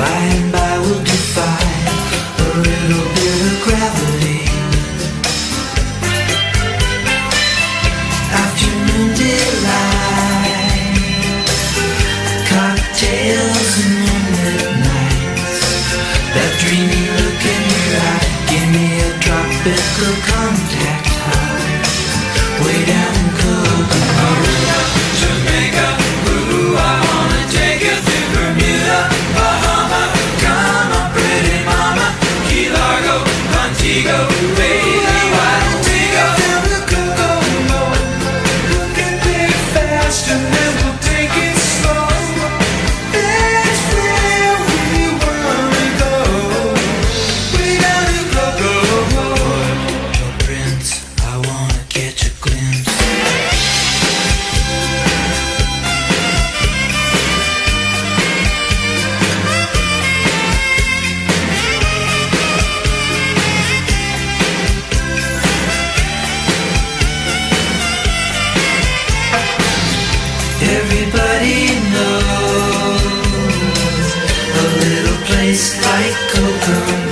By and by we'll defy a little bit of gravity. Afternoon delight, cocktails and moonlit nights. That dreamy look in your eye, give me a tropical contact high. Way down in Kokomo, Jamaica, ooh, I wanna take you through Bermuda, Bahama. Come on, pretty mama, Key Largo, Montego, baby, why don't we go down to Kokomo? We can pay fast and then we'll take it slow. That's where we wanna go. Way down to Kokomo. Oh, Prince, I wanna catch a glimpse. Everybody knows a little place like Kokomo.